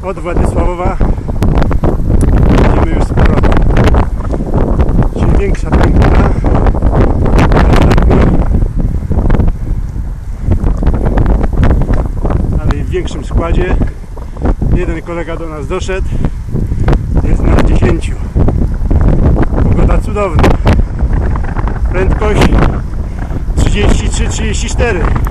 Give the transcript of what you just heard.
od Władysławowa jedziemy już z powrotem. Czyli większa tempura, ale i w większym składzie. Jeden kolega do nas doszedł, jest na 10. Pogoda cudowna. Prędkość 33-34.